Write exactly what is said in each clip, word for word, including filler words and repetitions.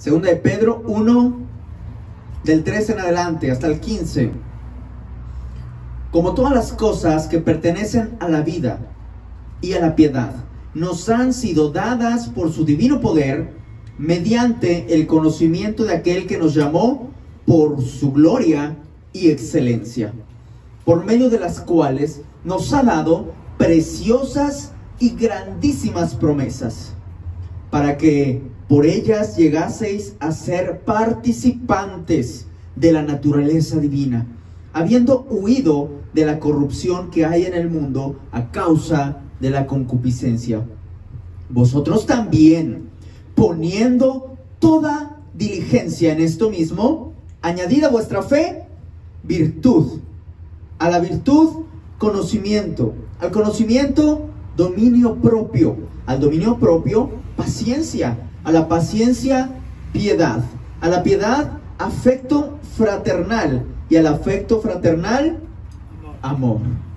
Segunda de Pedro uno, del trece en adelante hasta el quince. Como todas las cosas que pertenecen a la vida y a la piedad, nos han sido dadas por su divino poder, mediante el conocimiento de aquel que nos llamó por su gloria y excelencia, por medio de las cuales nos ha dado preciosas y grandísimas promesas, para que por ellas llegaseis a ser participantes de la naturaleza divina, habiendo huido de la corrupción que hay en el mundo a causa de la concupiscencia. Vosotros también, poniendo toda diligencia en esto mismo, añadid a vuestra fe virtud, a la virtud conocimiento, al conocimiento dominio propio, al dominio propio paciencia, a la paciencia piedad, a la piedad afecto fraternal, y al afecto fraternal amor.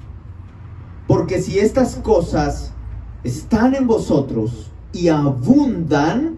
Porque si estas cosas están en vosotros y abundan,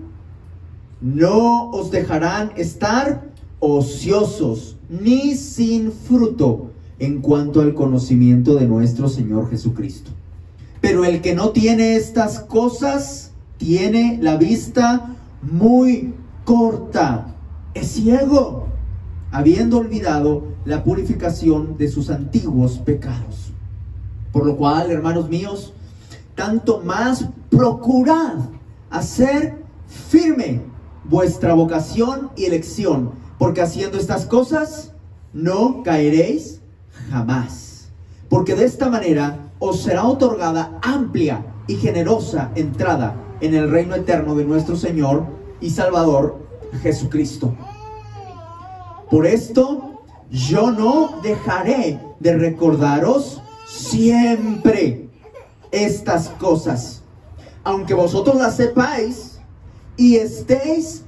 no os dejarán estar ociosos ni sin fruto en cuanto al conocimiento de nuestro Señor Jesucristo. Pero el que no tiene estas cosas tiene la vista muy corta, es ciego, habiendo olvidado la purificación de sus antiguos pecados. Por lo cual, hermanos míos, tanto más procurad hacer firme vuestra vocación y elección, porque haciendo estas cosas no caeréis jamás. Porque de esta manera os será otorgada amplia y generosa entrada en el reino eterno de nuestro Señor y Salvador Jesucristo. Por esto yo no dejaré de recordaros siempre estas cosas, aunque vosotros las sepáis y estéis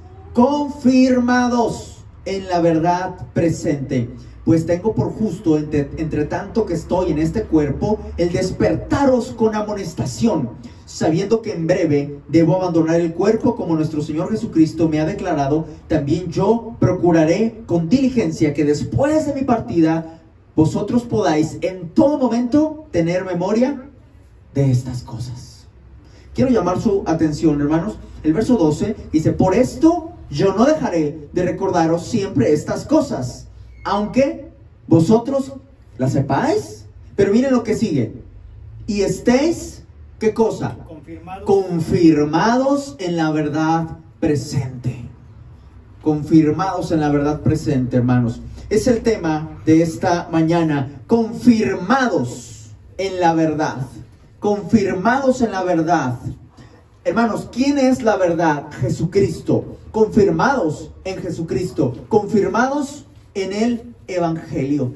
confirmados en la verdad presente. Pues tengo por justo, entre, entre tanto que estoy en este cuerpo, el despertaros con amonestación, sabiendo que en breve debo abandonar el cuerpo, como nuestro Señor Jesucristo me ha declarado. También yo procuraré con diligencia que después de mi partida vosotros podáis en todo momento tener memoria de estas cosas. Quiero llamar su atención, hermanos. El verso doce dice: por esto yo no dejaré de recordaros siempre estas cosas, aunque vosotros las sepáis. Pero miren lo que sigue: y estéis, ¿qué cosa? Confirmados. Confirmados en la verdad presente. Confirmados en la verdad presente, hermanos. Es el tema de esta mañana. Confirmados en la verdad. Confirmados en la verdad. Hermanos, ¿quién es la verdad? Jesucristo. Confirmados en Jesucristo. Confirmados en el Evangelio.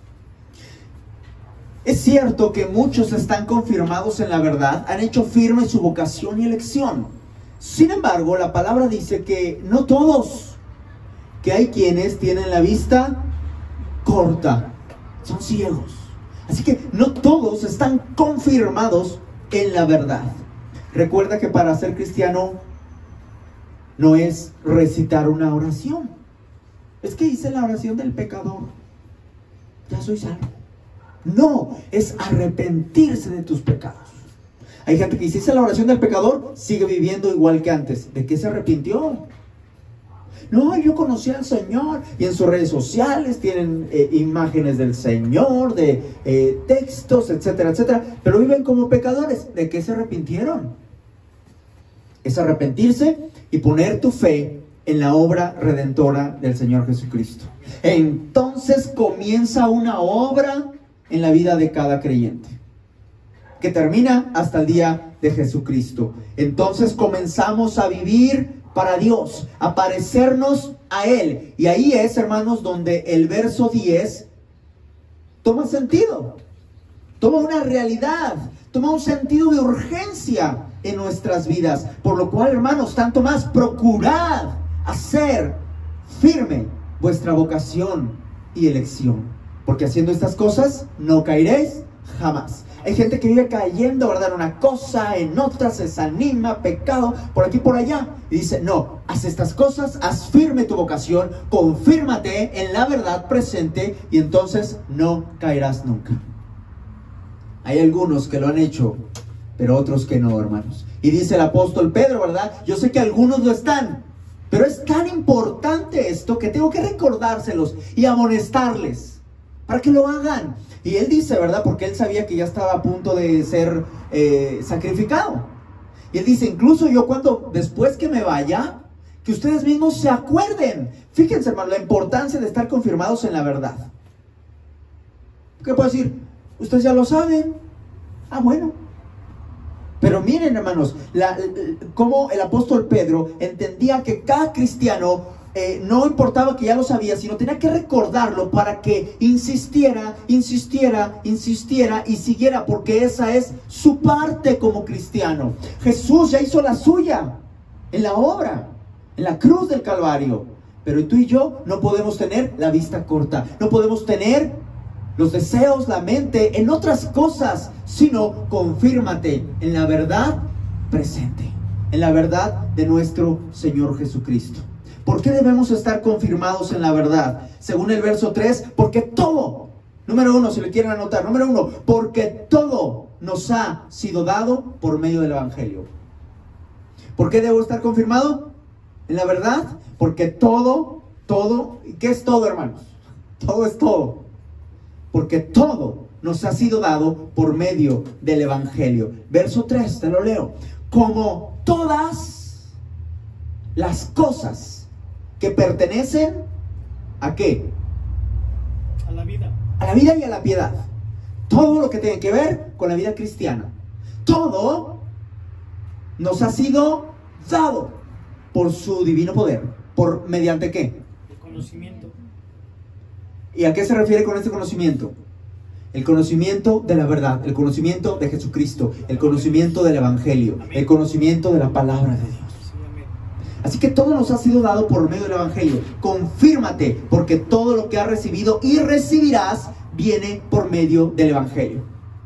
Es cierto que muchos están confirmados en la verdad, han hecho firme su vocación y elección. Sin embargo, la palabra dice que no todos, que hay quienes tienen la vista corta, son ciegos. Así que no todos están confirmados en la verdad. Recuerda que para ser cristiano no es recitar una oración. Es que hice la oración del pecador, ya soy salvo. No, es arrepentirse de tus pecados. Hay gente que dice: hice la oración del pecador, sigue viviendo igual que antes. ¿De qué se arrepintió? No, yo conocí al Señor. Y en sus redes sociales tienen eh, imágenes del Señor, de eh, textos, etcétera, etcétera. Pero viven como pecadores. ¿De qué se arrepintieron? Es arrepentirse y poner tu fe en la obra redentora del Señor Jesucristo. Entonces comienza una obra en la vida de cada creyente, que termina hasta el día de Jesucristo. Entonces comenzamos a vivir para Dios, a parecernos a Él. Y ahí es, hermanos, donde el verso diez toma sentido, toma una realidad, toma un sentido de urgencia en nuestras vidas. Por lo cual, hermanos, tanto más procurad hacer firme vuestra vocación y elección, porque haciendo estas cosas no caeréis jamás. Hay gente que vive cayendo, ¿verdad? En una cosa, en otra, se desanima, pecado, por aquí, por allá. Y dice, no, haz estas cosas, haz firme tu vocación, confírmate en la verdad presente y entonces no caerás nunca. Hay algunos que lo han hecho, pero otros que no, hermanos. Y dice el apóstol Pedro, ¿verdad? Yo sé que algunos lo están, pero es tan importante esto que tengo que recordárselos y amonestarles para que lo hagan. Y él dice, ¿verdad? Porque él sabía que ya estaba a punto de ser eh, sacrificado. Y él dice, incluso yo cuando, después que me vaya, que ustedes mismos se acuerden. Fíjense, hermano, la importancia de estar confirmados en la verdad. ¿Qué puedo decir? Ustedes ya lo saben. Ah, bueno. Pero miren, hermanos, la, cómo el apóstol Pedro entendía que cada cristiano eh, no importaba que ya lo sabía, sino tenía que recordarlo para que insistiera, insistiera, insistiera y siguiera, porque esa es su parte como cristiano. Jesús ya hizo la suya en la obra, en la cruz del Calvario. Pero tú y yo no podemos tener la vista corta, no podemos tener los deseos, la mente en otras cosas, sino confírmate en la verdad presente, en la verdad de nuestro Señor Jesucristo. ¿Por qué debemos estar confirmados en la verdad? Según el verso tres, porque todo, número uno, si le quieren anotar, número uno, porque todo nos ha sido dado por medio del Evangelio. ¿Por qué debo estar confirmado en la verdad? Porque todo, todo, ¿qué es todo, hermanos? Todo es todo. Porque todo nos ha sido dado por medio del Evangelio. Verso tres, te lo leo. Como todas las cosas que pertenecen ¿a qué? A la vida. A la vida y a la piedad. Todo lo que tiene que ver con la vida cristiana. Todo nos ha sido dado por su divino poder. ¿Por mediante qué? El conocimiento. ¿Y a qué se refiere con este conocimiento? El conocimiento de la verdad, el conocimiento de Jesucristo, el conocimiento del Evangelio, el conocimiento de la palabra de Dios. Así que todo nos ha sido dado por medio del Evangelio. Confírmate, porque todo lo que has recibido y recibirás viene por medio del Evangelio.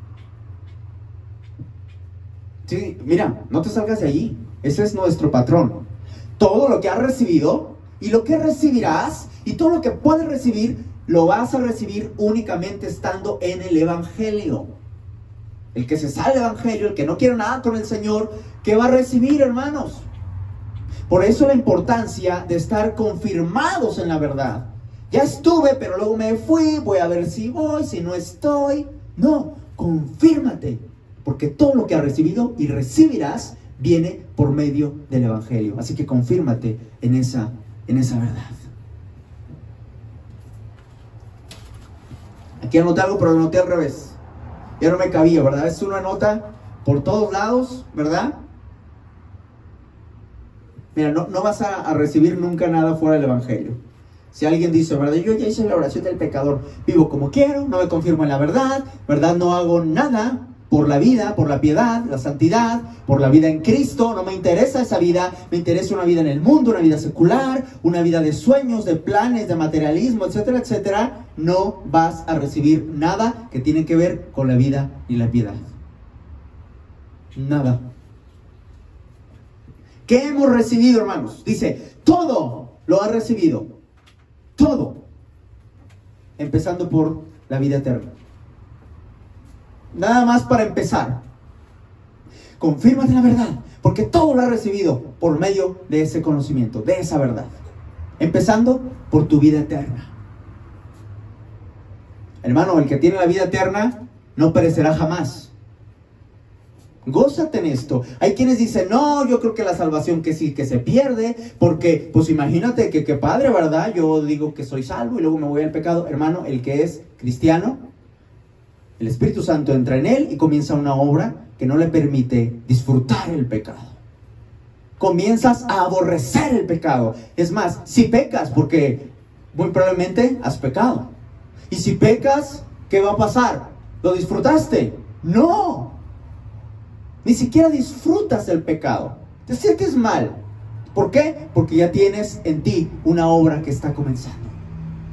Sí, mira, no te salgas de allí. Ese es nuestro patrón. Todo lo que has recibido y lo que recibirás y todo lo que puedes recibir, lo vas a recibir únicamente estando en el Evangelio. El que se sale del Evangelio, el que no quiere nada con el Señor, ¿qué va a recibir, hermanos? Por eso la importancia de estar confirmados en la verdad. Ya estuve, pero luego me fui, voy a ver si voy, si no estoy. No, confírmate, porque todo lo que has recibido y recibirás viene por medio del Evangelio. Así que confírmate en esa, en esa verdad. Aquí anoté algo, pero lo anoté al revés. Ya no me cabía, ¿verdad? Es una nota por todos lados, ¿verdad? Mira, no, no vas a, a recibir nunca nada fuera del Evangelio. Si alguien dice, ¿verdad? Yo ya hice la oración del pecador, vivo como quiero, no me confirmo en la verdad, ¿verdad? No hago nada por la vida, por la piedad, la santidad, por la vida en Cristo, no me interesa esa vida, me interesa una vida en el mundo, una vida secular, una vida de sueños, de planes, de materialismo, etcétera, etcétera. No vas a recibir nada que tiene que ver con la vida y la piedad. Nada. ¿Qué hemos recibido, hermanos? Dice, todo lo ha recibido. Todo. Empezando por la vida eterna. Nada más para empezar. Confírmate la verdad, porque todo lo ha recibido por medio de ese conocimiento, de esa verdad. Empezando por tu vida eterna. Hermano, el que tiene la vida eterna no perecerá jamás. Gózate en esto. Hay quienes dicen, no, yo creo que la salvación que sí, que se pierde, porque, pues imagínate que, que padre, ¿verdad? Yo digo que soy salvo y luego me voy al pecado. Hermano, el que es cristiano, el Espíritu Santo entra en él y comienza una obra que no le permite disfrutar el pecado. Comienzas a aborrecer el pecado. Es más, si pecas, porque muy probablemente has pecado. Y si pecas, ¿qué va a pasar? ¿Lo disfrutaste? No. Ni siquiera disfrutas el pecado. Te sientes mal. ¿Por qué? Porque ya tienes en ti una obra que está comenzando.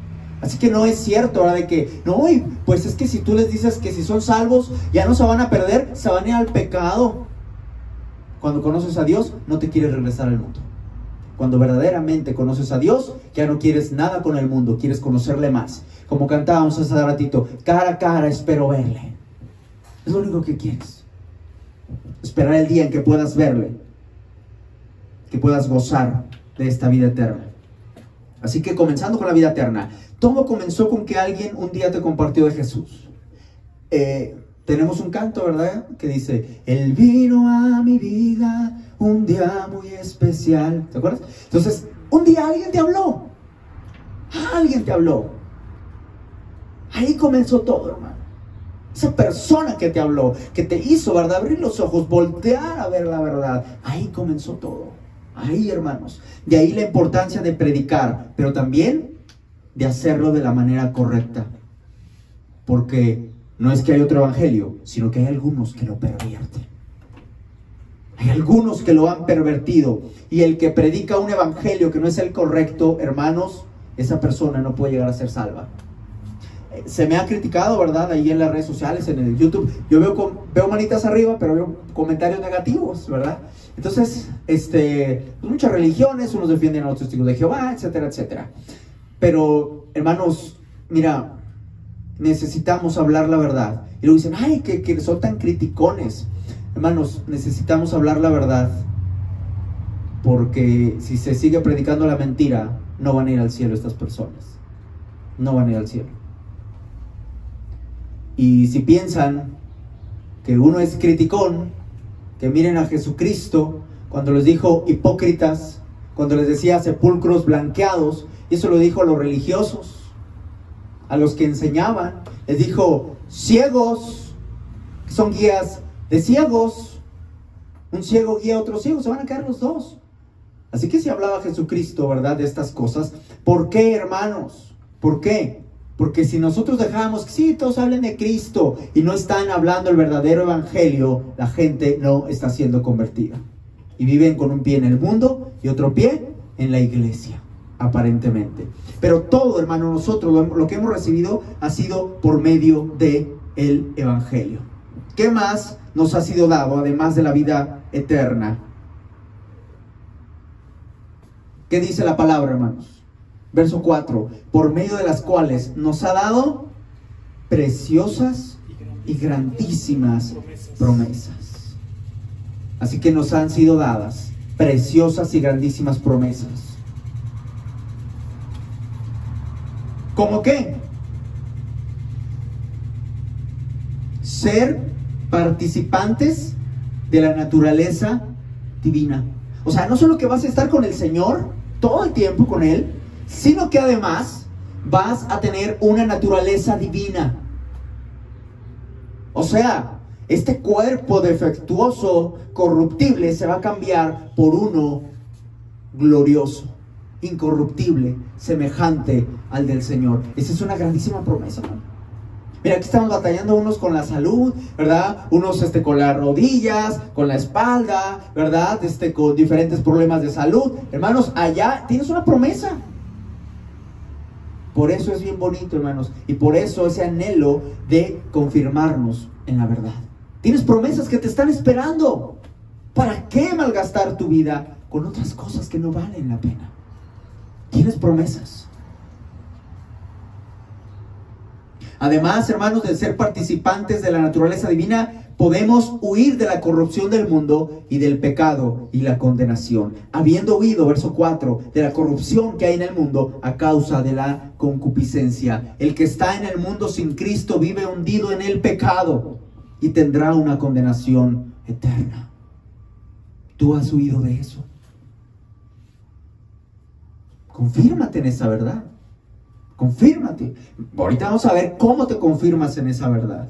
Así que no es cierto, ¿verdad? De que, no, y pues es que si tú les dices que si son salvos, ya no se van a perder, se van a ir al pecado. Cuando conoces a Dios, no te quieres regresar al mundo. Cuando verdaderamente conoces a Dios, ya no quieres nada con el mundo, quieres conocerle más. Como cantábamos hace ratito, cara a cara espero verle. Es lo único que quieres. Esperar el día en que puedas verle, que puedas gozar de esta vida eterna. Así que comenzando con la vida eterna, todo comenzó con que alguien un día te compartió de Jesús. Eh, tenemos un canto, ¿verdad? Que dice, Él vino a mi vida un día muy especial. ¿Te acuerdas? Entonces, un día alguien te habló. Alguien te habló. Ahí comenzó todo, hermano. Esa persona que te habló, que te hizo, ¿verdad? Abrir los ojos, voltear a ver la verdad. Ahí comenzó todo. Ahí, hermanos. De ahí la importancia de predicar, pero también de hacerlo de la manera correcta. Porque no es que hay otro evangelio, sino que hay algunos que lo pervierten. Hay algunos que lo han pervertido. Y el que predica un evangelio que no es el correcto, hermanos, esa persona no puede llegar a ser salva. Se me ha criticado, ¿verdad? Ahí en las redes sociales, en el YouTube. Yo veo, con, veo manitas arriba, pero veo comentarios negativos, ¿verdad? Entonces, este, muchas religiones, unos defienden a los testigos de Jehová, etcétera, etcétera. Pero, hermanos, mira, necesitamos hablar la verdad. Y luego dicen, ay, que, que son tan criticones. Hermanos, necesitamos hablar la verdad. Porque si se sigue predicando la mentira, no van a ir al cielo estas personas. No van a ir al cielo. Y si piensan que uno es criticón, que miren a Jesucristo cuando les dijo hipócritas, cuando les decía sepulcros blanqueados, y eso lo dijo a los religiosos, a los que enseñaban, les dijo ciegos, que son guías de ciegos, un ciego guía a otro ciego, se van a caer los dos. Así que si hablaba Jesucristo, ¿verdad?, de estas cosas, ¿por qué, hermanos? ¿Por qué? Porque si nosotros dejamos que sí, todos hablen de Cristo y no están hablando el verdadero evangelio, la gente no está siendo convertida. Y viven con un pie en el mundo y otro pie en la iglesia, aparentemente. Pero todo, hermano, nosotros lo, lo que hemos recibido ha sido por medio del evangelio. ¿Qué más nos ha sido dado, además de la vida eterna? ¿Qué dice la palabra, hermanos? Verso cuatro, por medio de las cuales nos ha dado preciosas y grandísimas promesas. Así que nos han sido dadas preciosas y grandísimas promesas. ¿Cómo qué? Ser participantes de la naturaleza divina. O sea, no solo que vas a estar con el Señor todo el tiempo con Él, sino que además vas a tener una naturaleza divina. O sea, este cuerpo defectuoso, corruptible, se va a cambiar por uno glorioso, incorruptible, semejante al del Señor. Esa es una grandísima promesa, ¿no? Mira, aquí estamos batallando unos con la salud, ¿verdad? Unos este, con las rodillas, con la espalda, ¿verdad? Este, con diferentes problemas de salud. Hermanos, allá tienes una promesa. Por eso es bien bonito, hermanos. Y por eso ese anhelo de confirmarnos en la verdad. Tienes promesas que te están esperando. ¿Para qué malgastar tu vida con otras cosas que no valen la pena? Tienes promesas. Además, hermanos, de ser participantes de la naturaleza divina, podemos huir de la corrupción del mundo y del pecado y la condenación. Habiendo huido, verso cuatro, de la corrupción que hay en el mundo a causa de la concupiscencia. El que está en el mundo sin Cristo vive hundido en el pecado y tendrá una condenación eterna. ¿Tú has huido de eso? Confírmate en esa verdad. Confírmate. Ahorita vamos a ver cómo te confirmas en esa verdad.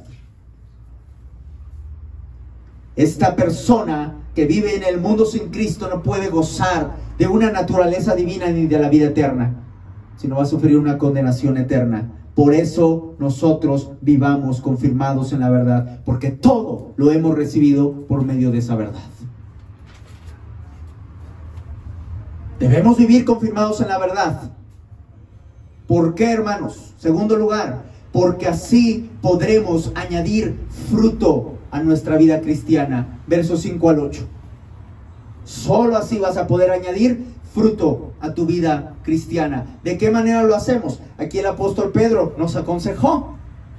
Esta persona que vive en el mundo sin Cristo no puede gozar de una naturaleza divina ni de la vida eterna, sino va a sufrir una condenación eterna. Por eso nosotros vivamos confirmados en la verdad, porque todo lo hemos recibido por medio de esa verdad. Debemos vivir confirmados en la verdad. ¿Por qué, hermanos? Segundo lugar, porque así podremos añadir fruto a nuestra vida cristiana. Versos cinco al ocho. Solo así vas a poder añadir fruto a tu vida cristiana. ¿De qué manera lo hacemos? Aquí el apóstol Pedro nos aconsejó.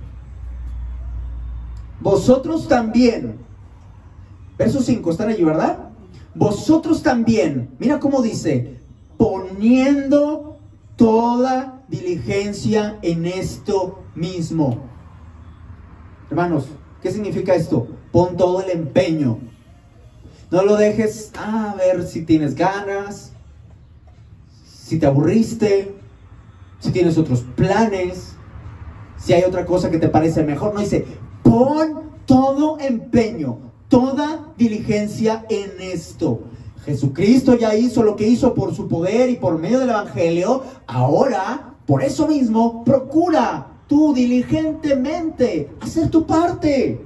Vosotros también. Verso cinco, están allí, ¿verdad? Vosotros también. Mira cómo dice: poniendo toda diligencia en esto mismo. Hermanos, ¿qué significa esto? Pon todo el empeño. No lo dejes a ver si tienes ganas, si te aburriste, si tienes otros planes, si hay otra cosa que te parece mejor. No, dice, pon todo empeño, toda diligencia en esto. Jesucristo ya hizo lo que hizo por su poder y por medio del Evangelio. Ahora, por eso mismo, procura tú diligentemente hacer tu parte.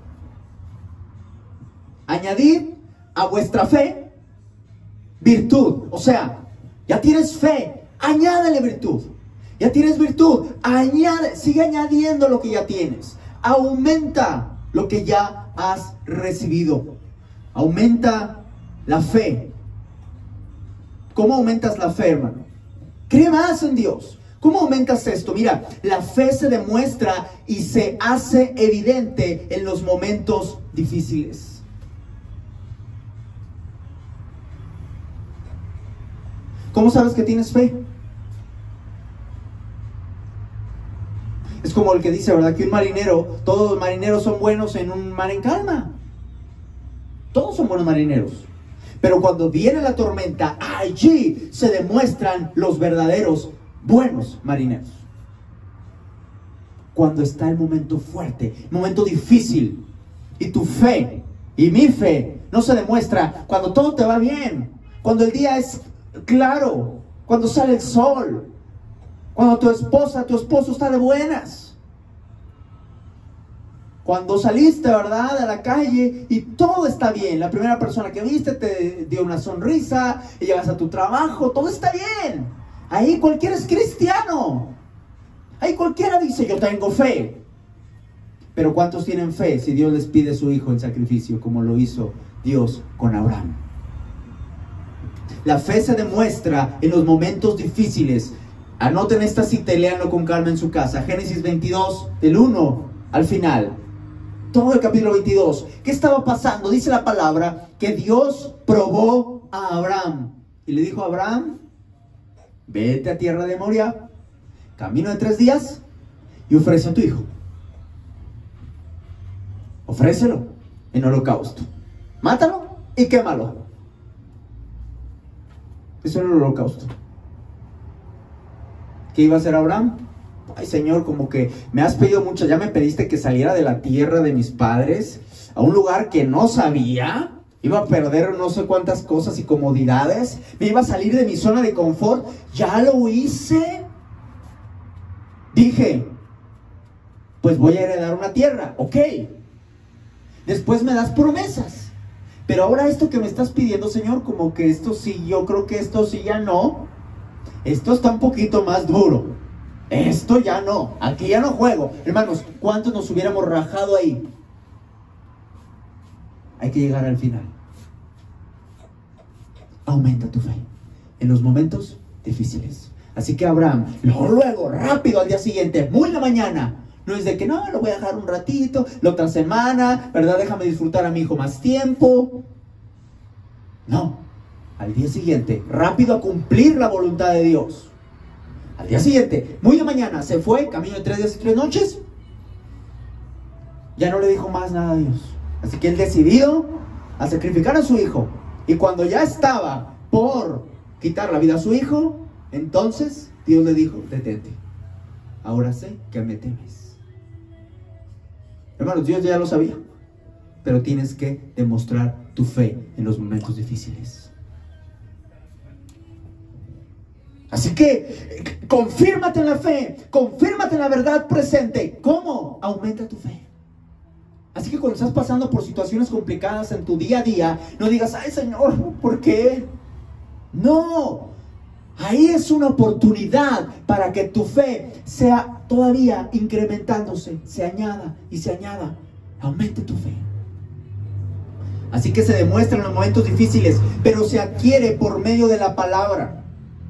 Añadid a vuestra fe virtud. O sea, ya tienes fe, añádele virtud. Ya tienes virtud, añade, sigue añadiendo lo que ya tienes. Aumenta lo que ya has recibido. Aumenta la fe. ¿Cómo aumentas la fe, hermano? Cree más en Dios. ¿Cómo aumentas esto? Mira, la fe se demuestra y se hace evidente en los momentos difíciles. ¿Cómo sabes que tienes fe? Es como el que dice, ¿verdad? Que un marinero, todos los marineros son buenos en un mar en calma. Todos son buenos marineros. Pero cuando viene la tormenta, allí se demuestran los verdaderos buenos marineros. Cuando está el momento fuerte, el momento difícil, y tu fe y mi fe no se demuestra cuando todo te va bien, cuando el día es claro, cuando sale el sol, cuando tu esposa, tu esposo está de buenas, cuando saliste, ¿verdad?, a la calle y todo está bien. La primera persona que viste te dio una sonrisa y llegas a tu trabajo, todo está bien. Ahí cualquiera es cristiano. Ahí cualquiera dice, yo tengo fe. Pero ¿cuántos tienen fe si Dios les pide a su hijo en sacrificio, como lo hizo Dios con Abraham? La fe se demuestra en los momentos difíciles. Anoten esta cita y léanlo con calma en su casa. Génesis veintidós, del uno al final. Todo el capítulo veintidós. ¿Qué estaba pasando? Dice la palabra que Dios probó a Abraham. Y le dijo a Abraham, vete a tierra de Moria, camino de tres días, y ofrece a tu hijo. Ofrécelo en holocausto. Mátalo y quémalo. Eso era el holocausto. ¿Qué iba a hacer Abraham? Ay, Señor, como que me has pedido mucho. Ya me pediste que saliera de la tierra de mis padres a un lugar que no sabía. Iba a perder no sé cuántas cosas y comodidades. Me iba a salir de mi zona de confort. Ya lo hice. Dije, pues voy a heredar una tierra. Ok. Después me das promesas. Pero ahora esto que me estás pidiendo, Señor, como que esto sí, yo creo que esto sí ya no. Esto está un poquito más duro. Esto ya no. Aquí ya no juego. Hermanos, ¿cuántos nos hubiéramos rajado ahí? Hay que llegar al final. Aumenta tu fe en los momentos difíciles. Así que Abraham, luego, luego, rápido al día siguiente, muy en la mañana. No es de que no, lo voy a dejar un ratito, la otra semana, ¿verdad? Déjame disfrutar a mi hijo más tiempo. No, al día siguiente, rápido a cumplir la voluntad de Dios. Al día siguiente, muy de mañana, se fue, camino de tres días y tres noches. Ya no le dijo más nada a Dios. Así que él decidió a sacrificar a su hijo. Y cuando ya estaba por quitar la vida a su hijo, entonces Dios le dijo, detente. Ahora sé que me temes. Hermanos, Dios ya lo sabía. Pero tienes que demostrar tu fe en los momentos difíciles. Así que, confírmate en la fe, confírmate en la verdad presente. ¿Cómo? Aumenta tu fe. Así que cuando estás pasando por situaciones complicadas en tu día a día, no digas, ay Señor, ¿por qué? No, Ahí es una oportunidad para que tu fe sea todavía incrementándose, se añada y se añada, aumente tu fe. Así que se demuestra en los momentos difíciles, pero se adquiere por medio de la palabra.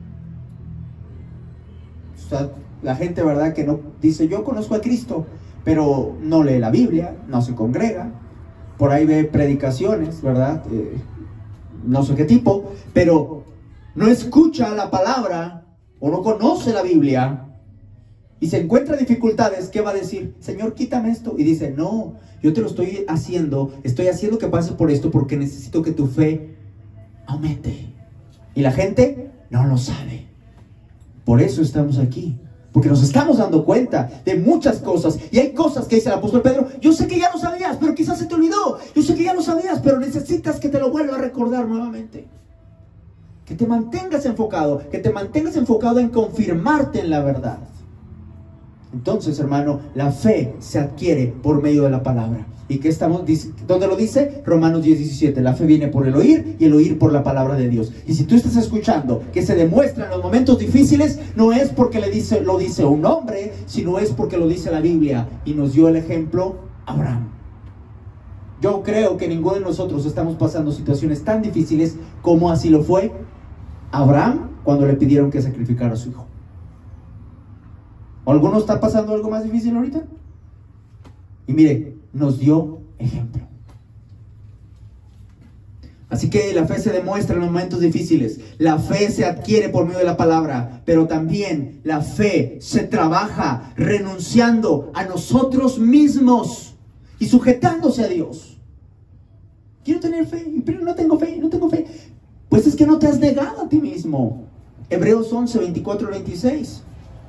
O sea, la gente, ¿verdad?, que no dice, yo conozco a Cristo, pero no lee la Biblia, no se congrega, por ahí ve predicaciones, ¿verdad? Eh, no sé qué tipo, pero no escucha la palabra o no conoce la Biblia y se encuentra dificultades. ¿Qué va a decir? Señor, quítame esto. Y dice, no, yo te lo estoy haciendo, estoy haciendo que pases por esto porque necesito que tu fe aumente. Y la gente no lo sabe. Por eso estamos aquí, porque nos estamos dando cuenta de muchas cosas. Y hay cosas que dice el apóstol Pedro, yo sé que ya lo sabías, pero quizás se te olvidó. Yo sé que ya lo sabías, pero necesitas que te lo vuelva a recordar nuevamente. Que te mantengas enfocado, que te mantengas enfocado en confirmarte en la verdad. Entonces, hermano, la fe se adquiere por medio de la palabra. ¿Y qué estamos? ¿Dónde lo dice? Romanos diez, diecisiete. La fe viene por el oír y el oír por la palabra de Dios. Y si tú estás escuchando que se demuestra en los momentos difíciles, no es porque le dice, lo dice un hombre, sino es porque lo dice la Biblia. Y nos dio el ejemplo Abraham. Yo creo que ninguno de nosotros estamos pasando situaciones tan difíciles como así lo fue Abraham cuando le pidieron que sacrificara a su hijo. ¿O alguno está pasando algo más difícil ahorita? Y mire, nos dio ejemplo. Así que la fe se demuestra en los momentos difíciles. La fe se adquiere por medio de la palabra, pero también la fe se trabaja renunciando a nosotros mismos y sujetándose a Dios. Quiero tener fe, pero no tengo fe, no tengo fe. Pues es que no te has negado a ti mismo. Hebreos once, veinticuatro, veintiséis.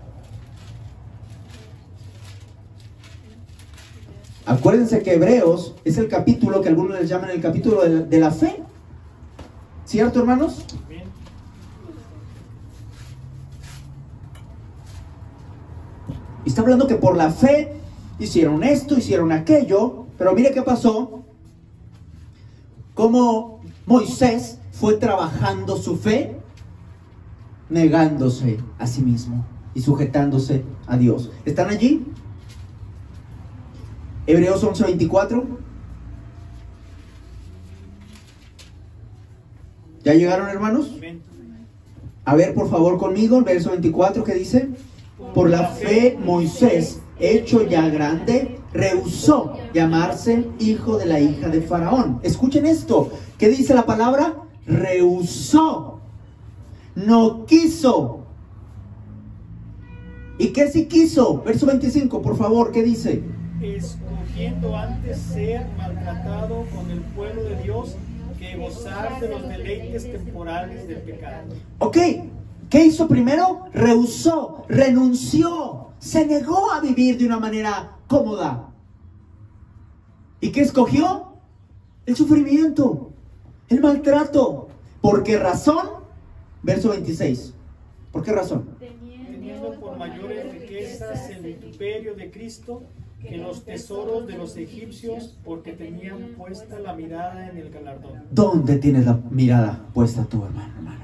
Acuérdense que Hebreos es el capítulo que algunos les llaman el capítulo de la, de la fe. ¿Cierto, hermanos? Bien. Y está hablando que por la fe hicieron esto, hicieron aquello. Pero mire qué pasó. Cómo Moisés fue trabajando su fe, negándose a sí mismo y sujetándose a Dios. ¿Están allí? Hebreos once, veinticuatro. ¿Ya llegaron, hermanos? A ver, por favor, conmigo, el verso veinticuatro, ¿qué dice? Por la fe, Moisés, hecho ya grande, rehusó llamarse hijo de la hija de Faraón. Escuchen esto. ¿Qué dice la palabra? Rehusó. No quiso. ¿Y qué sí quiso? Verso veinticinco, por favor, ¿qué dice? Escogiendo antes ser maltratado con el pueblo de Dios que gozar de los deleites temporales del pecado. Ok, ¿qué hizo primero? Rehusó, renunció, se negó a vivir de una manera cómoda. ¿Y qué escogió? El sufrimiento, el maltrato. ¿Por qué razón? Verso veintiséis. ¿Por qué razón? Teniendo por mayores riquezas el vituperio de Cristo que los tesoros de los egipcios, porque tenían puesta la mirada en el galardón. ¿Dónde tienes la mirada puesta tú, hermano, hermano?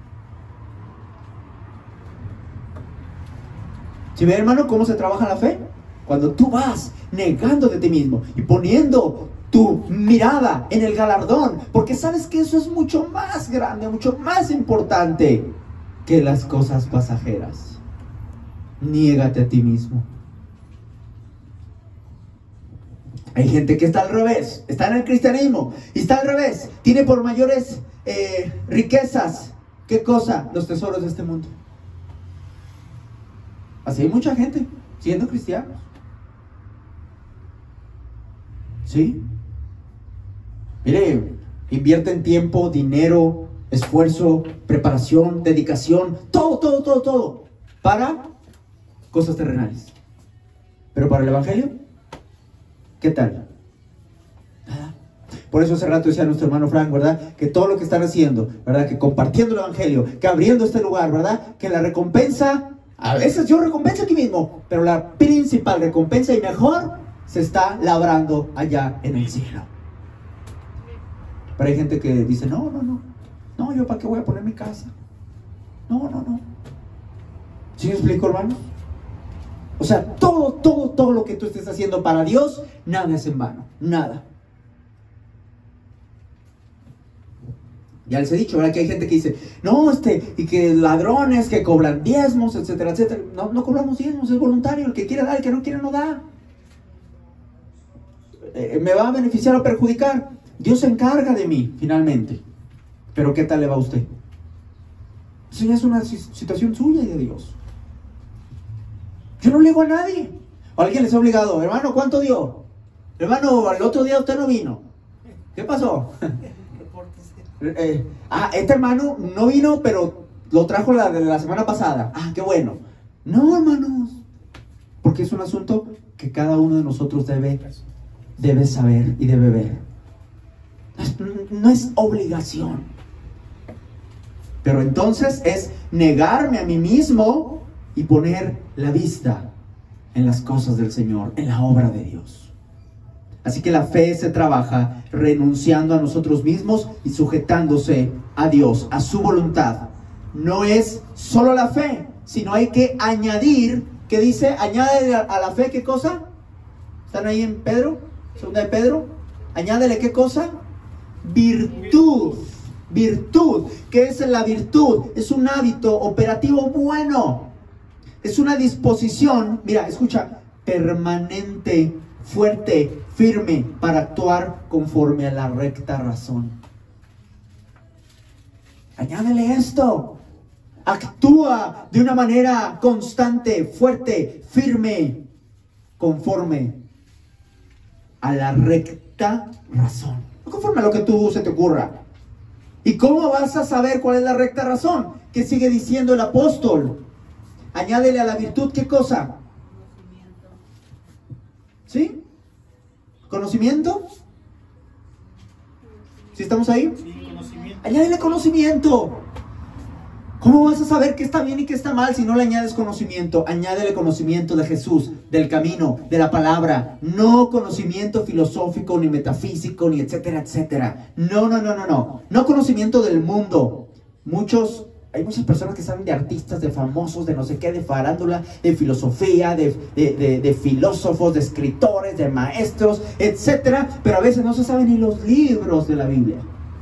¿Sí ve, hermano, cómo se trabaja la fe? Cuando tú vas negando de ti mismo y poniendo tu mirada en el galardón, porque sabes que eso es mucho más grande, mucho más importante que las cosas pasajeras. Niégate a ti mismo. Hay gente que está al revés, está en el cristianismo y está al revés, tiene por mayores eh, riquezas, ¿qué cosa? Los tesoros de este mundo. Así hay mucha gente siendo cristianos. ¿Sí? Mire, invierten tiempo, dinero, esfuerzo, preparación, dedicación, todo, todo, todo, todo, para cosas terrenales. Pero para el evangelio, ¿qué tal? Nada. Por eso hace rato decía nuestro hermano Frank, ¿verdad? Que todo lo que están haciendo, ¿verdad? Que compartiendo el evangelio, que abriendo este lugar, ¿verdad? Que la recompensa, a veces yo recompenso aquí mismo, pero la principal recompensa y mejor se está labrando allá en el cielo. Pero hay gente que dice, no, no, no, no, yo para qué voy a poner mi casa. No, no, no. ¿Sí me explico, hermano? O sea, todo, todo, todo lo que tú estés haciendo para Dios, nada es en vano, nada. Ya les he dicho, ¿verdad? Que hay gente que dice, no, este, y que ladrones que cobran diezmos, etcétera, etcétera. No, no cobramos diezmos, es voluntario, el que quiere dar, el que no quiere no da. Eh, ¿Me va a beneficiar o perjudicar? Dios se encarga de mí, finalmente. Pero ¿qué tal le va a usted? Eso ya es una situación suya y de Dios. Yo no obligo a nadie. O alguien les ha obligado, hermano, ¿cuánto dio? Hermano, el otro día usted no vino. ¿Qué pasó? eh, ah, este hermano no vino, pero lo trajo la de la semana pasada. Ah, qué bueno. No, hermanos. Porque es un asunto que cada uno de nosotros debe, debe saber y debe ver. No es, no es obligación. Pero entonces es negarme a mí mismo y poner la vista en las cosas del Señor, en la obra de Dios. Así que la fe se trabaja renunciando a nosotros mismos y sujetándose a Dios, a su voluntad. No es solo la fe, sino hay que añadir, ¿qué dice? Añade a la fe, ¿qué cosa? ¿Están ahí en Pedro? Segunda de Pedro. Añádele, ¿qué cosa? Virtud. Virtud. ¿Qué es la virtud? Es un hábito operativo bueno. Es una disposición, mira, escucha, permanente, fuerte, firme, para actuar conforme a la recta razón. Añádele esto. Actúa de una manera constante, fuerte, firme, conforme a la recta razón. No conforme a lo que tú se te ocurra. ¿Y cómo vas a saber cuál es la recta razón? ¿Qué sigue diciendo el apóstol? Añádele a la virtud, ¿qué cosa? ¿Sí? ¿Conocimiento? ¿Sí estamos ahí? Sí, conocimiento. Añádele conocimiento. ¿Cómo vas a saber qué está bien y qué está mal si no le añades conocimiento? Añádele conocimiento de Jesús, del camino, de la palabra. No conocimiento filosófico, ni metafísico, ni etcétera, etcétera. No, no, no, no, no. No conocimiento del mundo. Muchos, hay muchas personas que saben de artistas, de famosos, de no sé qué, de farándula, de filosofía, de, de, de, de filósofos, de escritores, de maestros, etcétera. Pero a veces no se saben ni los libros de la Biblia.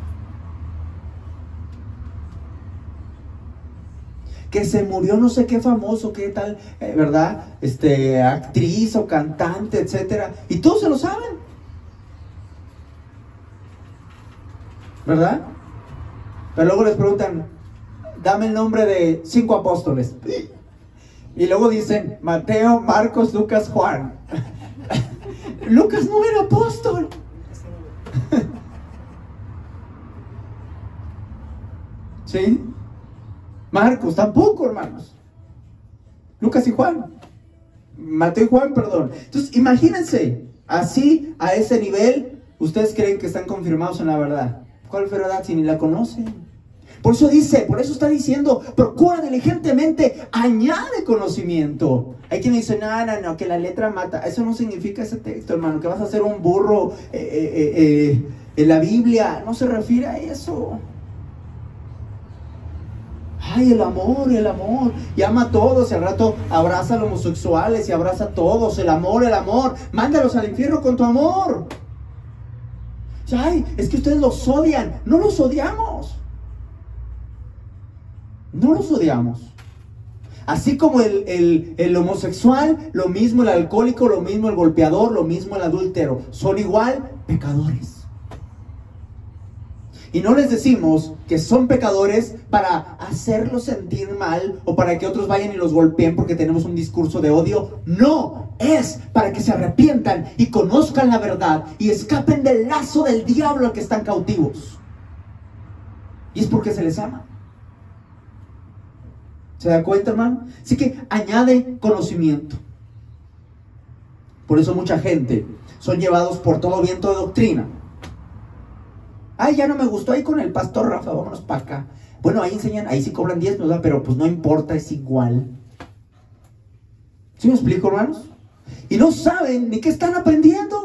Que se murió no sé qué famoso, qué tal, eh, ¿verdad? Este, actriz o cantante, etcétera. Y todos se lo saben, ¿verdad? Pero luego les preguntan, dame el nombre de cinco apóstoles. Y luego dicen, Mateo, Marcos, Lucas, Juan. Lucas no era apóstol. ¿Sí? Marcos tampoco, hermanos. Lucas y Juan. Mateo y Juan, perdón. Entonces, imagínense, así, a ese nivel, ustedes creen que están confirmados en la verdad. ¿Cuál es verdad si ni la conocen? Por eso dice, por eso está diciendo, procura diligentemente, añade conocimiento. Hay quien dice, no, no, no, que la letra mata. Eso no significa ese texto, hermano, que vas a ser un burro eh, eh, eh, en la Biblia. No se refiere a eso. Ay, el amor, el amor, y ama a todos, y al rato abraza a los homosexuales, y abraza a todos, el amor, el amor, mándalos al infierno con tu amor. Ay, es que ustedes los odian. No los odiamos. No los odiamos. Así como el, el, el homosexual, lo mismo el alcohólico, lo mismo el golpeador, lo mismo el adúltero, son igual pecadores. Y no les decimos que son pecadores para hacerlos sentir mal o para que otros vayan y los golpeen porque tenemos un discurso de odio. No, es para que se arrepientan y conozcan la verdad y escapen del lazo del diablo al que están cautivos. Y es porque se les ama. ¿Se da cuenta, hermano? Así que añade conocimiento. Por eso mucha gente son llevados por todo viento de doctrina. Ay, ya no me gustó ahí con el pastor Rafa, vámonos para acá. Bueno, ahí enseñan, ahí sí cobran diez, ¿verdad? Pero pues no importa, es igual. ¿Sí me explico, hermanos? Y no saben ni qué están aprendiendo.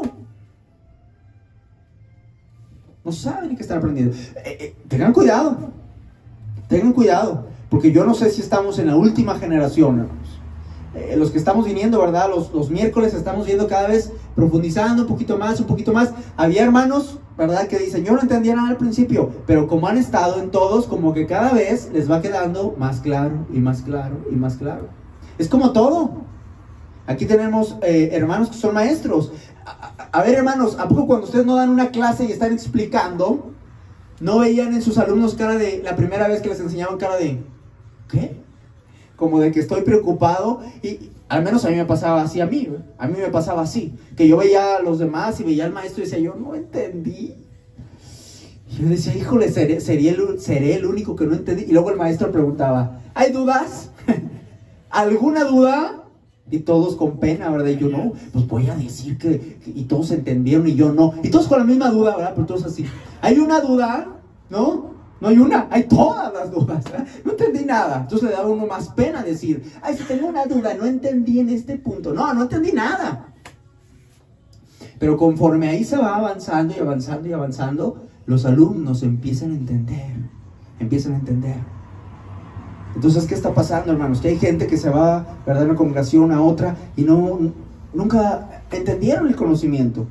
No saben ni qué están aprendiendo. Eh, eh, tengan cuidado. Tengan cuidado. Porque yo no sé si estamos en la última generación, hermanos. Eh, los que estamos viniendo, ¿verdad? Los, los miércoles estamos viendo cada vez, profundizando un poquito más, un poquito más. Había hermanos, ¿verdad? Que dicen, yo no entendía nada al principio, pero como han estado en todos, como que cada vez les va quedando más claro, y más claro, y más claro. Es como todo. Aquí tenemos eh, hermanos que son maestros. A, a, a ver, hermanos, ¿a poco cuando ustedes no dan una clase y están explicando, no veían en sus alumnos cara de, la primera vez que les enseñaban cara de, ¿qué? Como de que estoy preocupado, y al menos a mí me pasaba así a mí, ¿eh? A mí me pasaba así, que yo veía a los demás y veía al maestro y decía, yo no entendí. Y yo decía, híjole, seré, seré, el, seré el único que no entendí. Y luego el maestro preguntaba, ¿hay dudas? ¿Alguna duda? Y todos con pena, ¿verdad? Y yo, no, pues voy a decir que, que... Y todos entendieron y yo no. Y todos con la misma duda, ¿verdad? Pero todos así, ¿hay una duda? ¿No? No hay una, hay todas las dudas, ¿eh? No entendí nada. Entonces le daba uno más pena decir, ay, si tengo una duda, no entendí en este punto. No, no entendí nada. Pero conforme ahí se va avanzando y avanzando y avanzando, los alumnos empiezan a entender, empiezan a entender. Entonces, ¿qué está pasando, hermanos? Que hay gente que se va, ¿verdad?, de una congregación a otra y no, nunca entendieron el conocimiento.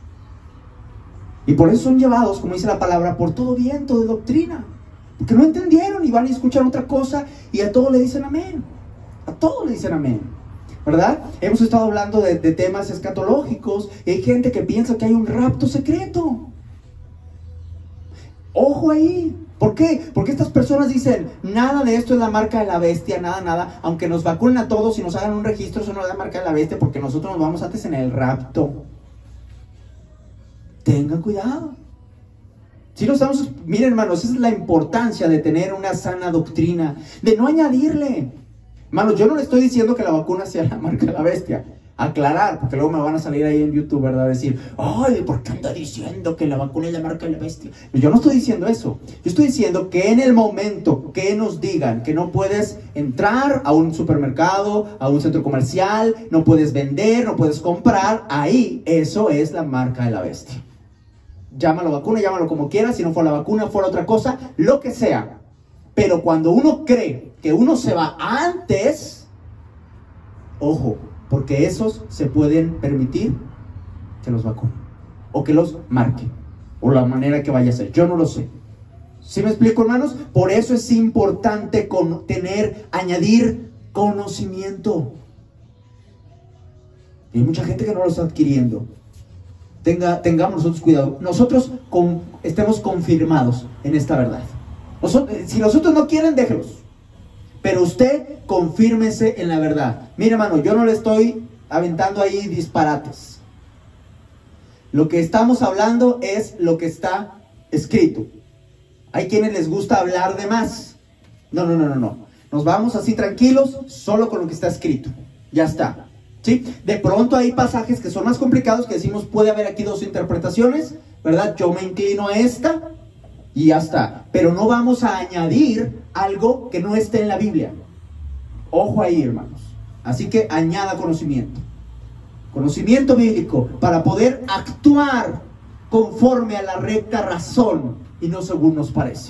Y por eso son llevados, como dice la palabra, por todo viento de doctrina. Porque no entendieron y van a escuchar otra cosa y a todo le dicen amén. A todo le dicen amén. ¿Verdad? Hemos estado hablando de, de temas escatológicos y hay gente que piensa que hay un rapto secreto. Ojo ahí. ¿Por qué? Porque estas personas dicen, nada de esto es la marca de la bestia, nada, nada. Aunque nos vacunen a todos y nos hagan un registro, eso no es la marca de la bestia porque nosotros nos vamos antes en el rapto. Tengan cuidado. Si no estamos, miren, hermanos, esa es la importancia de tener una sana doctrina, de no añadirle. Hermanos, yo no le estoy diciendo que la vacuna sea la marca de la bestia. Aclarar, porque luego me van a salir ahí en YouTube, ¿verdad? Decir, ay, ¿por qué anda diciendo que la vacuna es la marca de la bestia? Yo no estoy diciendo eso. Yo estoy diciendo que en el momento que nos digan que no puedes entrar a un supermercado, a un centro comercial, no puedes vender, no puedes comprar, ahí eso es la marca de la bestia. Llámalo vacuna, llámalo como quieras, si no fue la vacuna, fue otra cosa, lo que sea. Pero cuando uno cree que uno se va antes, ojo, porque esos se pueden permitir que los vacunen, o que los marquen, o la manera que vaya a ser, yo no lo sé. ¿Sí me explico, hermanos? Por eso es importante con, tener, añadir conocimiento. Y hay mucha gente que no lo está adquiriendo. Tenga, tengamos nosotros cuidado, nosotros con, estemos confirmados en esta verdad. Nosotros, si nosotros no quieren, déjelos, pero usted confírmese en la verdad. Mire, hermano, yo no le estoy aventando ahí disparates. Lo que estamos hablando es lo que está escrito. Hay quienes les gusta hablar de más. No, no, no, no, no. Nos vamos así tranquilos, solo con lo que está escrito. Ya está. ¿Sí? De pronto hay pasajes que son más complicados, que decimos, puede haber aquí dos interpretaciones, ¿verdad? Yo me inclino a esta y ya está. Pero no vamos a añadir algo que no esté en la Biblia. Ojo ahí, hermanos. Así que añada conocimiento. Conocimiento bíblico para poder actuar conforme a la recta razón y no según nos parece.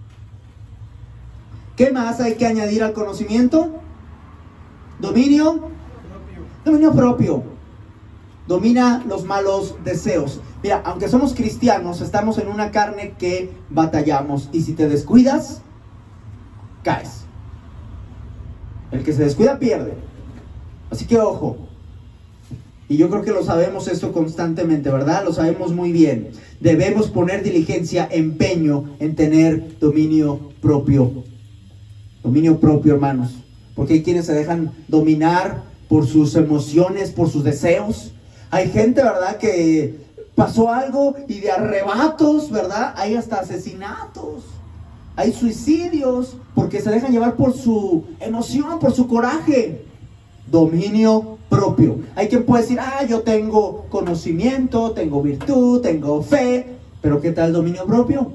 ¿Qué más hay que añadir al conocimiento? Dominio. Dominio propio. Domina los malos deseos. Mira, aunque somos cristianos, estamos en una carne que batallamos. Y si te descuidas, caes. El que se descuida pierde. Así que ojo. Y yo creo que lo sabemos esto constantemente, ¿verdad? Lo sabemos muy bien. Debemos poner diligencia, empeño en tener dominio propio. Dominio propio, hermanos. Porque hay quienes se dejan dominar por sus emociones, por sus deseos. Hay gente, ¿verdad?, que pasó algo y de arrebatos, ¿verdad? Hay hasta asesinatos, hay suicidios, porque se dejan llevar por su emoción, por su coraje. Dominio propio. Hay quien puede decir, ah, yo tengo conocimiento, tengo virtud, tengo fe, pero ¿qué tal dominio propio?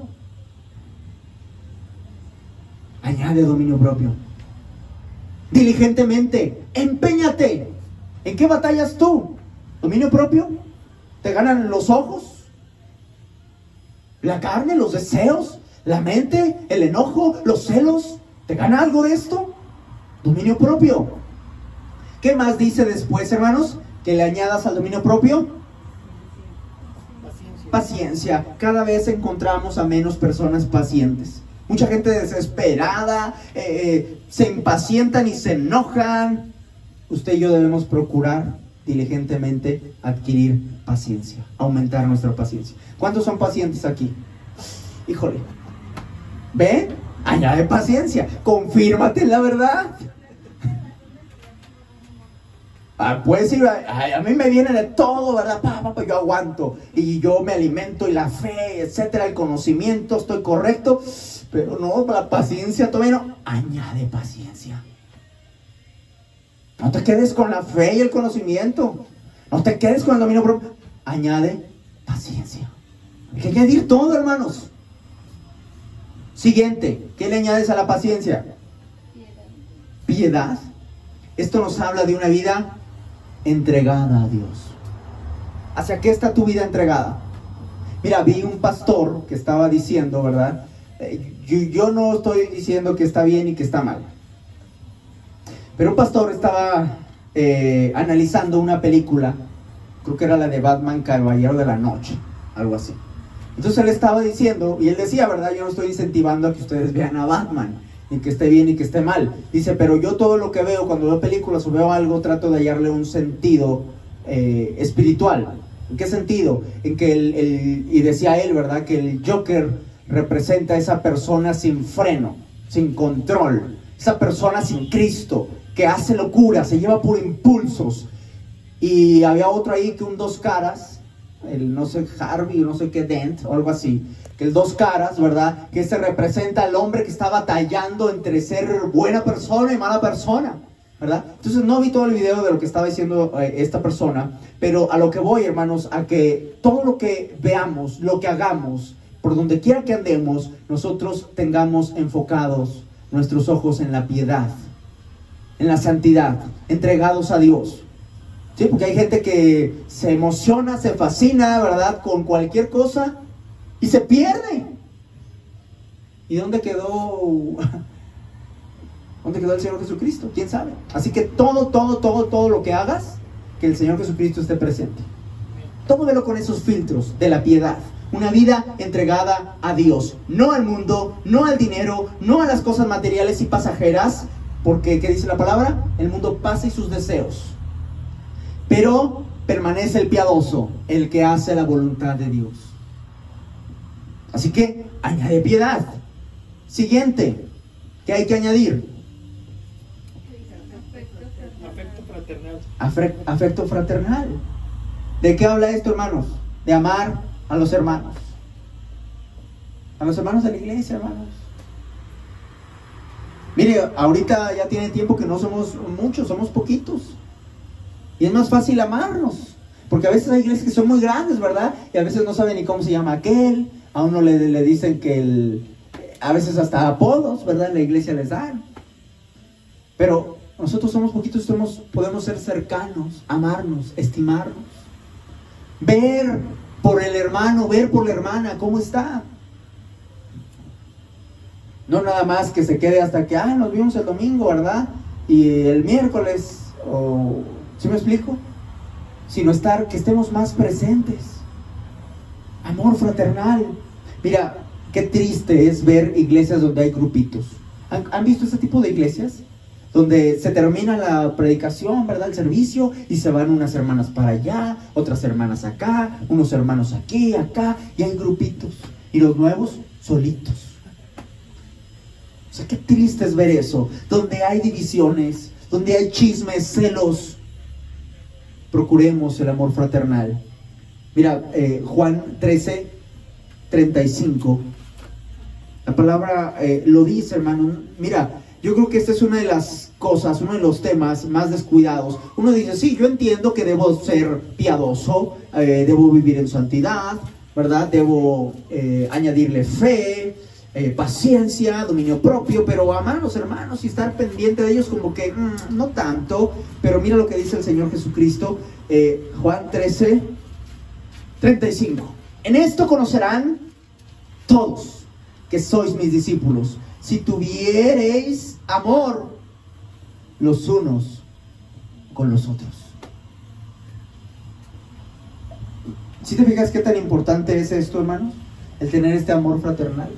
Añade dominio propio. Diligentemente, empeñate. ¿En qué batallas tú? ¿Dominio propio? ¿Te ganan los ojos? ¿La carne, los deseos? ¿La mente? ¿El enojo? ¿Los celos? ¿Te gana algo de esto? Dominio propio. ¿Qué más dice después, hermanos? Que le añadas al dominio propio. Paciencia. Paciencia. Cada vez encontramos a menos personas pacientes. Mucha gente desesperada, eh, eh, se impacientan y se enojan. Usted y yo debemos procurar diligentemente adquirir paciencia, aumentar nuestra paciencia. ¿Cuántos son pacientes aquí? Híjole. ¿Ve? Añade paciencia. Confírmate en la verdad. Ah, puedes ir, a, a mí me viene de todo, ¿verdad? Pa, pa, pa, yo aguanto y yo me alimento y la fe, etcétera, el conocimiento, estoy correcto, pero no, la paciencia todavía no. Añade paciencia. No te quedes con la fe y el conocimiento, no te quedes con el dominio propio. Añade paciencia. Hay que añadir todo, hermanos. Siguiente, ¿qué le añades a la paciencia? Piedad. Piedad. Esto nos habla de una vida entregada a Dios. ¿Hacia qué está tu vida entregada? Mira, vi un pastor que estaba diciendo, ¿verdad? Eh, yo, yo no estoy diciendo que está bien y que está mal. Pero un pastor estaba eh, analizando una película, creo que era la de Batman, Caballero de la Noche, algo así. Entonces él estaba diciendo, y él decía, ¿verdad? Yo no estoy incentivando a que ustedes vean a Batman, ni que esté bien ni que esté mal. Dice, pero yo todo lo que veo, cuando veo películas o veo algo, trato de hallarle un sentido eh, espiritual. ¿En qué sentido? En que el, el, y decía él, ¿verdad? Que el Joker representa a esa persona sin freno, sin control, esa persona sin Cristo, que hace locura, se lleva por impulsos. Y había otro ahí que un dos caras, el no sé, Harvey, no sé qué, Dent, o algo así, que el dos caras, ¿verdad? Que se representa al hombre que está batallando entre ser buena persona y mala persona, ¿verdad? Entonces no vi todo el video de lo que estaba diciendo eh, esta persona, pero a lo que voy, hermanos, a que todo lo que veamos, lo que hagamos, por donde quiera que andemos, nosotros tengamos enfocados nuestros ojos en la piedad, en la santidad, entregados a Dios. Sí, porque hay gente que se emociona, se fascina, ¿verdad? Con cualquier cosa y se pierde. ¿Y dónde quedó? ¿Dónde quedó el Señor Jesucristo? ¿Quién sabe? Así que todo, todo, todo, todo lo que hagas, que el Señor Jesucristo esté presente. Tómelo con esos filtros de la piedad. Una vida entregada a Dios, no al mundo, no al dinero, no a las cosas materiales y pasajeras, porque, ¿qué dice la palabra? El mundo pasa y sus deseos. Pero permanece el piadoso, el que hace la voluntad de Dios. Así que añade piedad. Siguiente, ¿qué hay que añadir? Afecto fraternal. Afre- afecto fraternal. ¿De qué habla esto, hermanos? De amar a los hermanos. A los hermanos de la iglesia, hermanos. Mire, ahorita ya tiene tiempo que no somos muchos, somos poquitos. Y es más fácil amarnos, porque a veces hay iglesias que son muy grandes, ¿verdad? Y a veces no saben ni cómo se llama aquel. A uno le, le dicen que el... A veces hasta apodos, ¿verdad? En la iglesia les dan. Pero nosotros somos poquitos, somos, podemos ser cercanos, amarnos, estimarnos. Ver por el hermano, ver por la hermana, ¿cómo está? No nada más que se quede hasta que, ah, nos vimos el domingo, ¿verdad? Y el miércoles, o... ¿Sí me explico? Sino estar, que estemos más presentes. Amor fraternal. Mira, qué triste es ver iglesias donde hay grupitos. ¿Han, ¿Han visto ese tipo de iglesias? Donde se termina la predicación, ¿verdad? El servicio, y se van unas hermanas para allá, otras hermanas acá, unos hermanos aquí, acá, y hay grupitos. Y los nuevos, solitos. O sea, qué triste es ver eso. Donde hay divisiones, donde hay chismes, celos. Procuremos el amor fraternal. Mira, eh, Juan trece, treinta y cinco. La palabra eh, lo dice, hermano. Mira, yo creo que esta es una de las cosas, uno de los temas más descuidados. Uno dice, sí, yo entiendo que debo ser piadoso, eh, debo vivir en santidad, ¿verdad? Debo eh, añadirle fe, eh, paciencia, dominio propio, pero amar a los hermanos y estar pendiente de ellos como que mmm, no tanto. Pero mira lo que dice el Señor Jesucristo, eh, Juan trece, treinta y cinco. En esto conocerán todos que sois mis discípulos, si tuviereis amor los unos con los otros. ¿Sí te fijas qué tan importante es esto, hermanos? El tener este amor fraternal.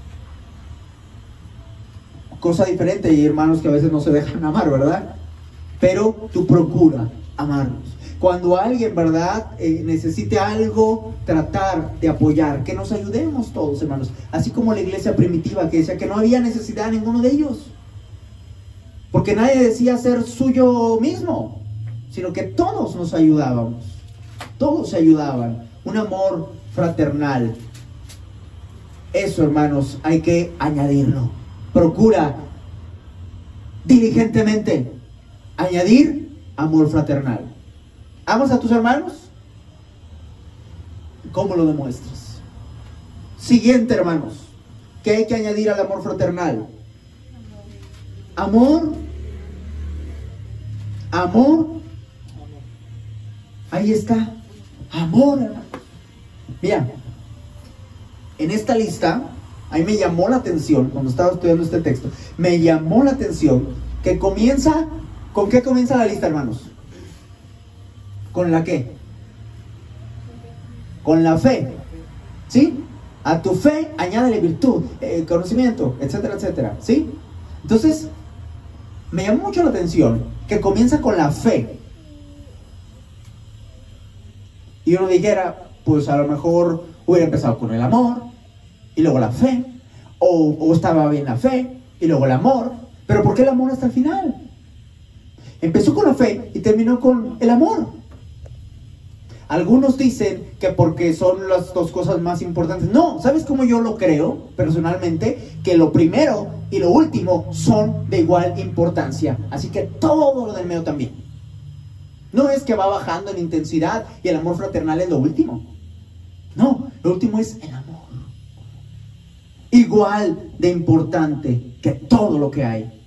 Cosa diferente, y hermanos que a veces no se dejan amar, ¿verdad? Pero tú procura amarlos. Cuando alguien, ¿verdad?, eh, necesite algo, tratar de apoyar, que nos ayudemos todos, hermanos. Así como la iglesia primitiva que decía que no había necesidad de ninguno de ellos. Porque nadie decía ser suyo mismo, sino que todos nos ayudábamos. Todos se ayudaban. Un amor fraternal. Eso, hermanos, hay que añadirlo. Procura diligentemente añadir amor fraternal. ¿Amas a tus hermanos? ¿Cómo lo demuestras? Siguiente, hermanos. ¿Qué hay que añadir al amor fraternal? Amor. Amor. Ahí está. Amor, hermanos. Mira, en esta lista, a mí me llamó la atención, cuando estaba estudiando este texto, me llamó la atención que comienza, ¿con qué comienza la lista, hermanos? ¿Con la qué? Con la fe, ¿sí? A tu fe añádele virtud, eh, conocimiento, etcétera, etcétera, ¿sí? Entonces, me llamó mucho la atención que comienza con la fe. Y uno dijera, pues a lo mejor hubiera empezado con el amor, y luego la fe, o, o estaba bien la fe, y luego el amor. Pero ¿por qué el amor hasta el final? Empezó con la fe y terminó con el amor. Algunos dicen que porque son las dos cosas más importantes. No, ¿sabes cómo yo lo creo personalmente? Que lo primero y lo último son de igual importancia. Así que todo lo del medio también. No es que va bajando en intensidad y el amor fraternal es lo último. No, lo último es el amor. Igual de importante que todo lo que hay.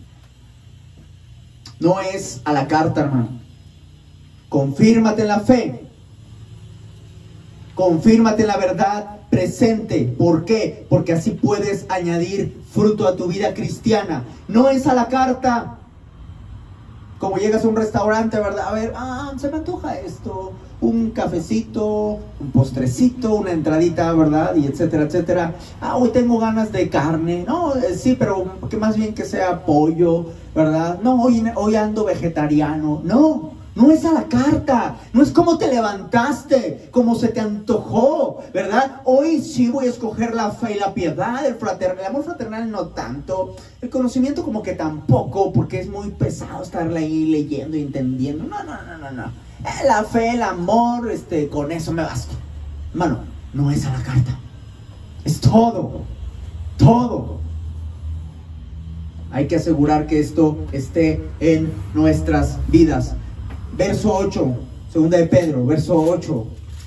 No es a la carta, hermano. Confírmate en la fe. Confírmate en la verdad presente. ¿Por qué? Porque así puedes añadir fruto a tu vida cristiana. No es a la carta. Como llegas a un restaurante, ¿verdad? A ver, ah, se me antoja esto. Un cafecito, un postrecito, una entradita, ¿verdad? Y etcétera, etcétera. Ah, hoy tengo ganas de carne. No, eh, sí, pero que más bien que sea pollo, ¿verdad? No, hoy, hoy ando vegetariano. No, no es a la carta. No es como te levantaste, como se te antojó, ¿verdad? Hoy sí voy a escoger la fe y la piedad, el fraternal. El amor fraternal no tanto. El conocimiento como que tampoco, porque es muy pesado estarle ahí leyendo y entendiendo. No, no, no, no, no. La fe, el amor, este, con eso me basta. Hermano, no es a la carta. Es todo. Todo. Hay que asegurar que esto esté en nuestras vidas. Verso ocho. Segunda de Pedro, verso ocho.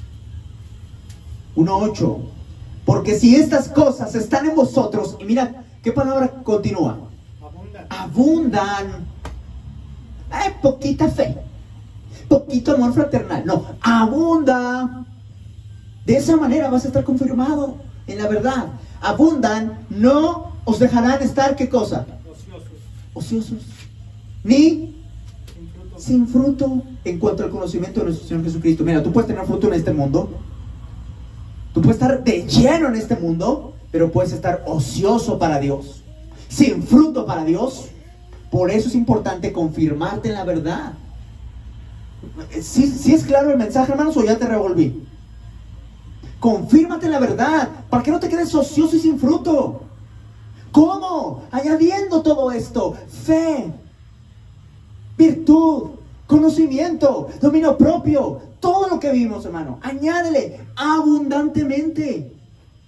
uno ocho. Porque si estas cosas están en vosotros, y mira, ¿qué palabra continúa? Abundan. Abundan. Hay poquita fe. Poquito amor fraternal. No, abunda. De esa manera vas a estar confirmado en la verdad. Abundan, no os dejarán estar, ¿qué cosa? Ociosos. Ociosos. Ni sin fruto. sin fruto en cuanto al conocimiento de nuestro Señor Jesucristo. Mira, tú puedes tener fruto en este mundo. Tú puedes estar de lleno en este mundo, pero puedes estar ocioso para Dios. Sin fruto para Dios. Por eso es importante confirmarte en la verdad. ¿Sí, sí es claro el mensaje, hermanos, o ya te revolví? Confírmate en la verdad, para que no te quedes ocioso y sin fruto. ¿Cómo? Añadiendo todo esto: fe, virtud, conocimiento, dominio propio, todo lo que vimos, hermano. Añádele abundantemente.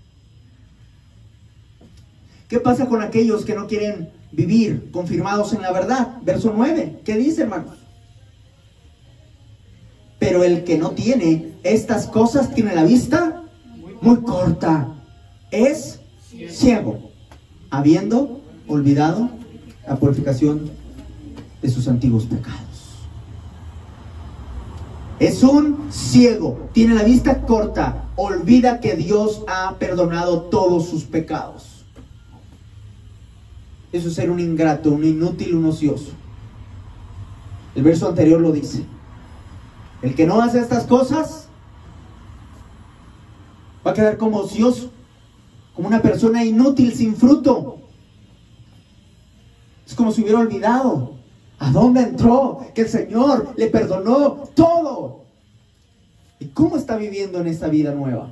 ¿Qué pasa con aquellos que no quieren vivir confirmados en la verdad? Verso nueve, ¿qué dice, hermanos? Pero el que no tiene estas cosas tiene la vista muy corta, es ciego, habiendo olvidado la purificación de sus antiguos pecados. Es un ciego, tiene la vista corta, olvida que Dios ha perdonado todos sus pecados. Eso es ser un ingrato, un inútil, un ocioso. El verso anterior lo dice. El que no hace estas cosas va a quedar como ocioso, como una persona inútil, sin fruto. Es como si hubiera olvidado a dónde entró, que el Señor le perdonó todo. ¿Y cómo está viviendo en esta vida nueva?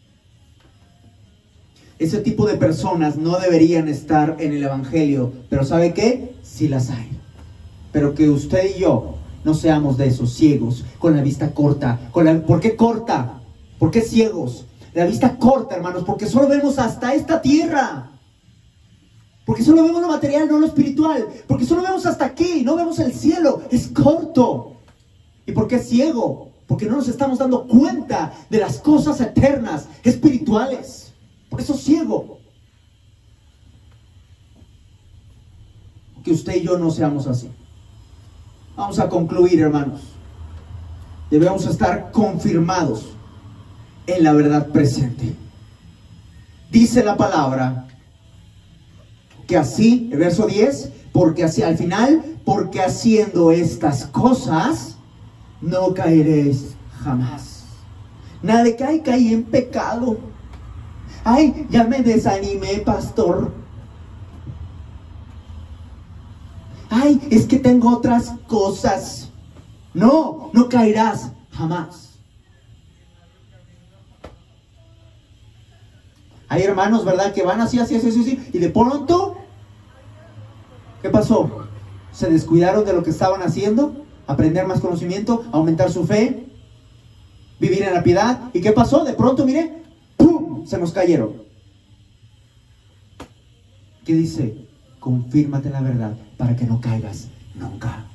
Ese tipo de personas no deberían estar en el Evangelio, pero ¿sabe qué? Sí las hay. Pero que usted y yo no seamos de esos ciegos, con la vista corta. Con la, ¿Por qué corta? ¿Por qué ciegos? La vista corta, hermanos, porque solo vemos hasta esta tierra. Porque solo vemos lo material, no lo espiritual. Porque solo vemos hasta aquí, no vemos el cielo. Es corto. ¿Y por qué ciego? Porque no nos estamos dando cuenta de las cosas eternas, espirituales. Por eso ciego. Que usted y yo no seamos así. Vamos a concluir, hermanos. Debemos estar confirmados en la verdad presente. Dice la palabra que así, el verso diez, porque así, al final, porque haciendo estas cosas no caeréis jamás. Nada de que ay, caí en pecado. Ay, ya me desanimé, pastor. Ay, es que tengo otras cosas. No, no caerás jamás. Hay hermanos, ¿verdad? Que van así, así, así, así, así, y de pronto, ¿qué pasó? Se descuidaron de lo que estaban haciendo, aprender más conocimiento, aumentar su fe, vivir en la piedad. ¿Y qué pasó? De pronto, mire, ¡pum!, se nos cayeron. ¿Qué dice? Confírmate en la verdad para que no caigas nunca.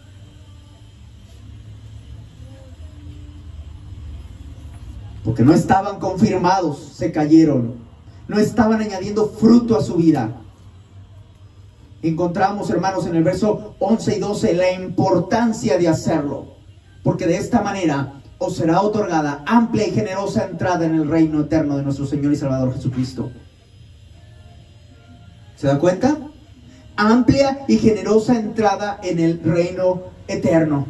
Porque no estaban confirmados, se cayeron. No estaban añadiendo fruto a su vida. Encontramos, hermanos, en el verso once y doce la importancia de hacerlo. Porque de esta manera os será otorgada amplia y generosa entrada en el reino eterno de nuestro Señor y Salvador Jesucristo. ¿Se da cuenta? Amplia y generosa entrada en el reino eterno.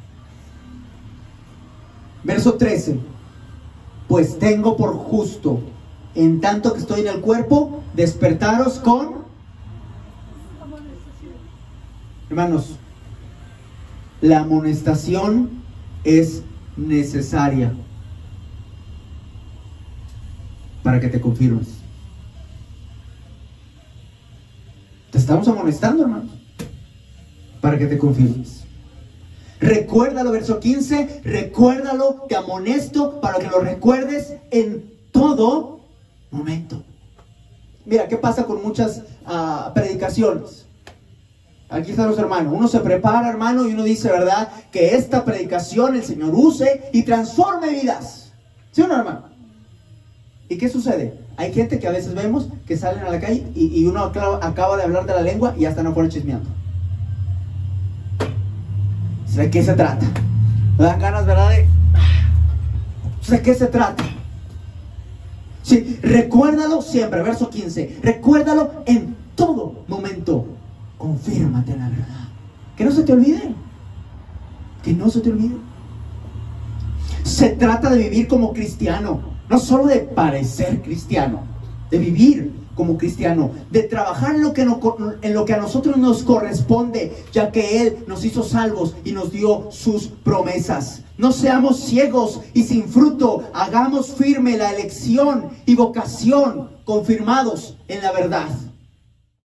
Verso trece. Pues tengo por justo, en tanto que estoy en el cuerpo, despertaros con... Hermanos, la amonestación es necesaria para que te confirmes. Te estamos amonestando, hermanos, para que te confirmes. Recuérdalo, verso quince, recuérdalo, te amonesto para que lo recuerdes en todo momento. Mira, ¿qué pasa con muchas uh, predicaciones? Aquí están los hermanos. Uno se prepara, hermano, y uno dice, ¿verdad?, que esta predicación el Señor use y transforme vidas. ¿Sí o no, hermano? ¿Y qué sucede? Hay gente que a veces vemos que salen a la calle y, y uno acaba, acaba de hablar de la lengua y ya están afuera chismeando. ¿De qué se trata? Me dan ganas, ¿verdad? De... ¿De qué se trata? Sí, recuérdalo siempre, verso quince. Recuérdalo en todo momento. Confírmate en la verdad. Que no se te olvide. Que no se te olvide. Se trata de vivir como cristiano. No solo de parecer cristiano. De vivir como cristiano, de trabajar en lo, que no, en lo que a nosotros nos corresponde, ya que Él nos hizo salvos y nos dio sus promesas. No seamos ciegos y sin fruto, hagamos firme la elección y vocación, confirmados en la verdad.